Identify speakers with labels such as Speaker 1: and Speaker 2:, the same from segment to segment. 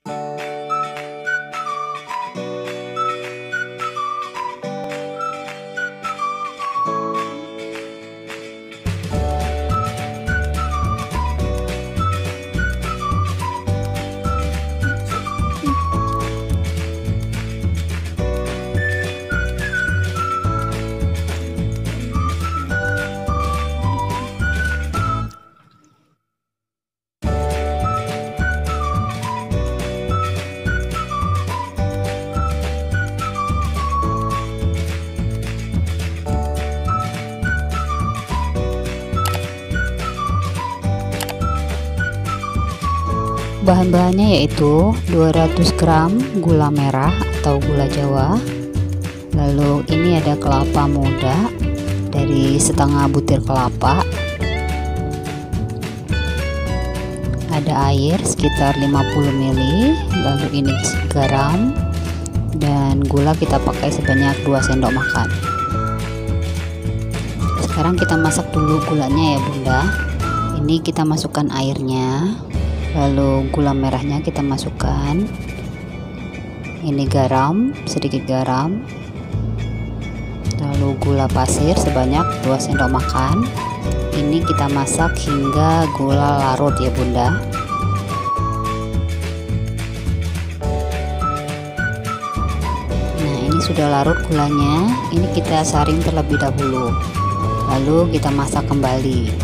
Speaker 1: Bahan-bahannya yaitu 200 gram gula merah atau gula Jawa, lalu ini ada kelapa muda dari setengah butir kelapa, ada air sekitar 50 ml, lalu ini garam, dan gula kita pakai sebanyak 2 sendok makan. Sekarang kita masak dulu gulanya ya bunda. Ini kita masukkan airnya, lalu gula merahnya kita masukkan, ini garam, sedikit garam, lalu gula pasir sebanyak 2 sendok makan. Ini kita masak hingga gula larut ya bunda. Nah ini sudah larut gulanya, ini kita saring terlebih dahulu, lalu kita masak kembali.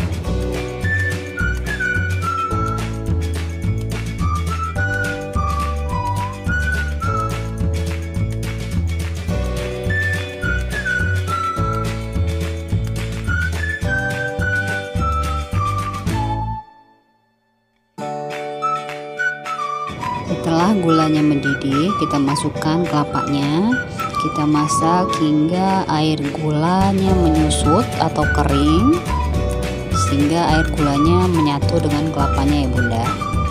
Speaker 1: Setelah gulanya mendidih, kita masukkan kelapanya, kita masak hingga air gulanya menyusut atau kering, sehingga air gulanya menyatu dengan kelapanya ya bunda.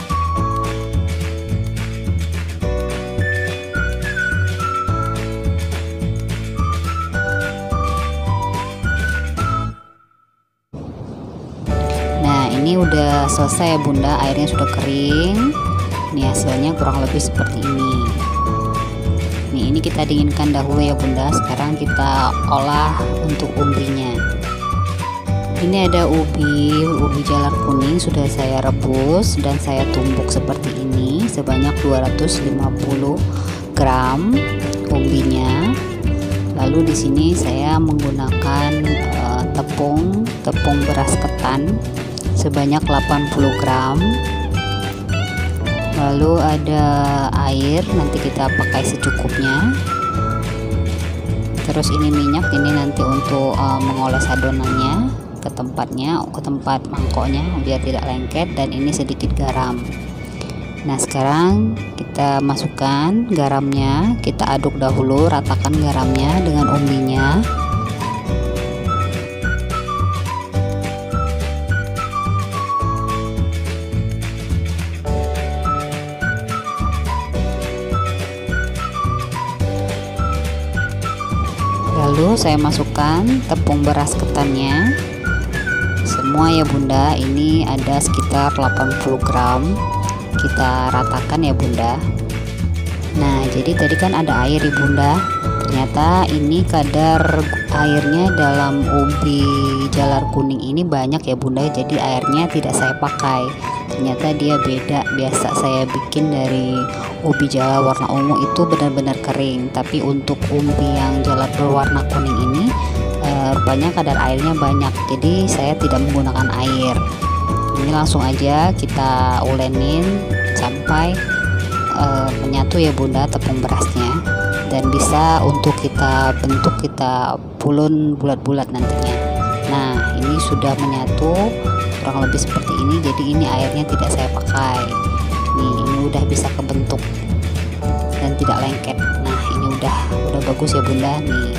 Speaker 1: Nah ini udah selesai ya bunda, airnya sudah kering. Ini hasilnya kurang lebih seperti ini. Nih ini kita dinginkan dahulu ya bunda. Sekarang kita olah untuk umbinya. Ini ada ubi jalar kuning, sudah saya rebus dan saya tumbuk seperti ini sebanyak 250 gram umbinya. Lalu di sini saya menggunakan tepung beras ketan sebanyak 80 gram. Lalu ada air, nanti kita pakai secukupnya. Terus ini minyak, ini nanti untuk mengoles adonannya ke tempat mangkoknya biar tidak lengket, dan ini sedikit garam. Nah sekarang kita masukkan garamnya, kita aduk dahulu, ratakan garamnya dengan umbinya. Lalu saya masukkan tepung beras ketannya semua ya bunda, ini ada sekitar 80 gram, kita ratakan ya bunda. Nah jadi tadi kan ada air ya bunda, ternyata ini kadar airnya dalam ubi jalar kuning ini banyak ya bunda, jadi airnya tidak saya pakai, ternyata dia beda. Biasa saya bikin dari ubi jalar warna ungu itu benar-benar kering, tapi untuk ubi yang jalar berwarna kuning ini rupanya kadar airnya banyak, jadi saya tidak menggunakan air. Ini langsung aja kita ulenin sampai menyatu ya bunda tepung berasnya, dan bisa untuk kita bentuk, kita pulun bulat-bulat nantinya. Nah ini sudah menyatu kurang lebih seperti ini, jadi ini airnya tidak saya pakai. Ini udah bisa kebentuk dan tidak lengket. Nah ini udah bagus ya bunda nih.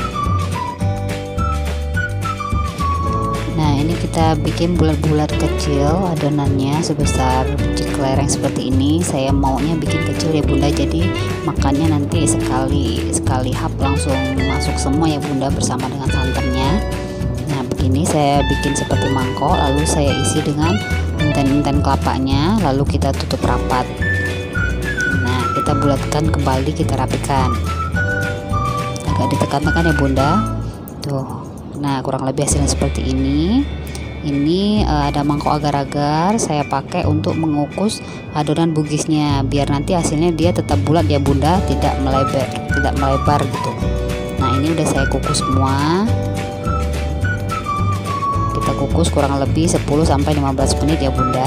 Speaker 1: Nah ini kita bikin bulat-bulat kecil adonannya sebesar biji kelereng seperti ini. Saya maunya bikin kecil ya bunda, jadi makannya nanti sekali hap langsung masuk semua ya bunda bersama dengan santannya. Nah begini saya bikin seperti mangkok, lalu saya isi dengan intan-intan kelapanya, lalu kita tutup rapat. Nah kita bulatkan kembali, kita rapikan, agak ditekan-tekan ya bunda. Tuh, nah kurang lebih hasilnya seperti ini. Ini ada mangkok agar-agar saya pakai untuk mengukus adonan bugisnya, biar nanti hasilnya dia tetap bulat ya bunda, tidak melebar gitu. Nah ini udah saya kukus semua. Kita kukus kurang lebih 10-15 menit ya bunda.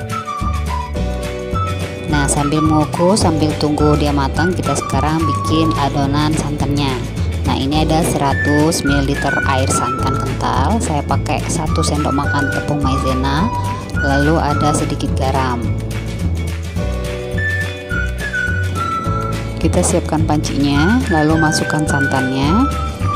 Speaker 1: Nah sambil mengukus, sambil tunggu dia matang, kita sekarang bikin adonan santannya. Nah ini ada 100 ml air santan kental, saya pakai 1 sendok makan tepung maizena, lalu ada sedikit garam. Kita siapkan pancinya, lalu masukkan santannya.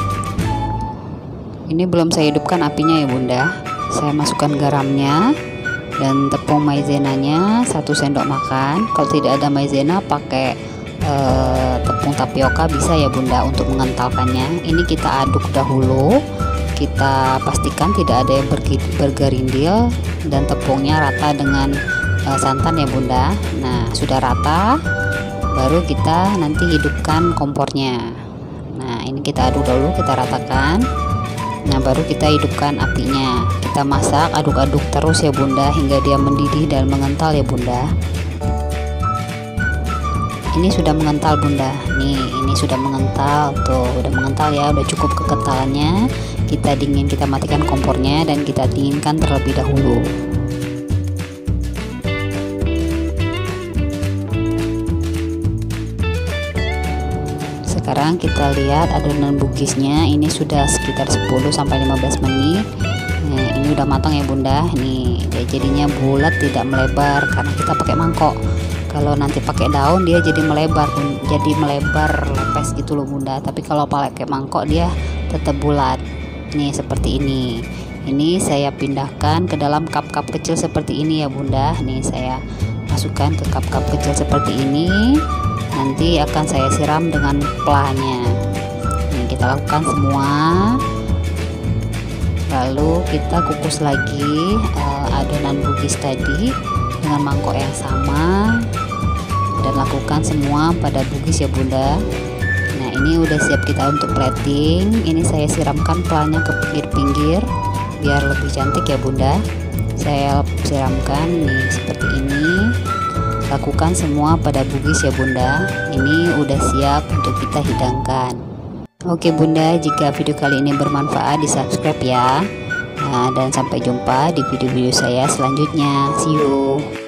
Speaker 1: Ini belum saya hidupkan apinya ya bunda. Saya masukkan garamnya dan tepung maizenanya 1 sendok makan. Kalau tidak ada maizena pakai tepung tapioka bisa ya bunda untuk mengentalkannya. Ini kita aduk dahulu, kita pastikan tidak ada yang bergerindil dan tepungnya rata dengan santan ya bunda. Nah sudah rata, baru kita nanti hidupkan kompornya. Nah ini kita aduk dulu, kita ratakan. Nah baru kita hidupkan apinya, kita masak, aduk-aduk terus ya bunda hingga dia mendidih dan mengental ya bunda. Ini sudah mengental bunda, nih ini sudah mengental, tuh udah mengental ya, udah cukup kekentalannya. Kita kita matikan kompornya dan kita dinginkan terlebih dahulu. Sekarang kita lihat adonan bugisnya, ini sudah sekitar 10-15 menit. Nah, ini udah matang ya bunda, nih dia jadinya bulat, tidak melebar karena kita pakai mangkok. Kalau nanti pakai daun dia jadi melebar lepes gitu loh bunda. Tapi kalau pakai mangkok dia tetap bulat. Nih seperti ini. Ini saya pindahkan ke dalam cup-cup kecil seperti ini ya bunda. Nih saya masukkan ke cup-cup kecil seperti ini. Nanti akan saya siram dengan planya. Nih kita lakukan semua. Lalu kita kukus lagi adonan bugis tadi dengan mangkok yang sama, dan lakukan semua pada bugis ya bunda. Nah ini udah siap kita untuk plating. Ini saya siramkan pelanya ke pinggir-pinggir biar lebih cantik ya bunda. Saya siramkan nih seperti ini. Lakukan semua pada bugis ya bunda. Ini udah siap untuk kita hidangkan. Oke bunda, jika video kali ini bermanfaat di subscribe ya. Nah, dan sampai jumpa di video-video saya selanjutnya. See you.